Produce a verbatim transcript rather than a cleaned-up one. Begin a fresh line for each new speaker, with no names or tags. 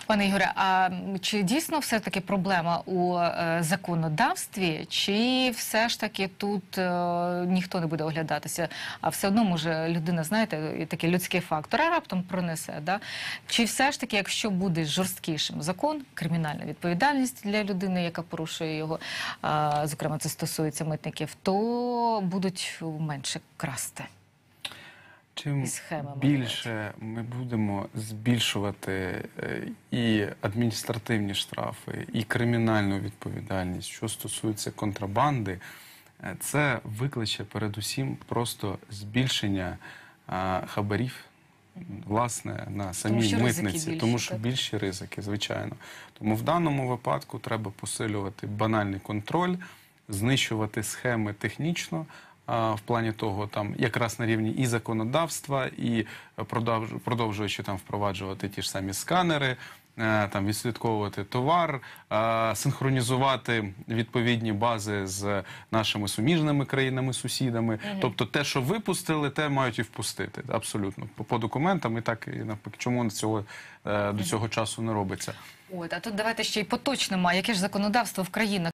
Пане Ігоре, а чи дійсно все-таки проблема у е, законодавстві, чи все ж таки тут е, ніхто не буде оглядатися, а все одно може людина, знаєте, такий людський фактор, а раптом пронесе, да? Чи все ж таки, якщо буде жорсткішим закон, кримінальна відповідальність для людини, яка порушує його, е, зокрема це стосується митників, то будуть менше красти?
Чим більше ми будемо збільшувати і адміністративні штрафи, і кримінальну відповідальність, що стосується контрабанди, це викличе передусім просто збільшення хабарів, власне, на самій митниці, більше, тому що так? більші ризики, звичайно. Тому в даному випадку треба посилювати банальний контроль, знищувати схеми технічно, в плані того, там якраз на рівні і законодавства, і продовжуючи там впроваджувати ті ж самі сканери, там відслідковувати товар, синхронізувати відповідні бази з нашими суміжними країнами-сусідами. Угу. Тобто те, що випустили, те мають і впустити. Абсолютно. По, по документам і так, і навпаки. Чому цього, до цього часу не робиться?
От, а тут давайте ще й поточнимо, яке ж законодавство в країнах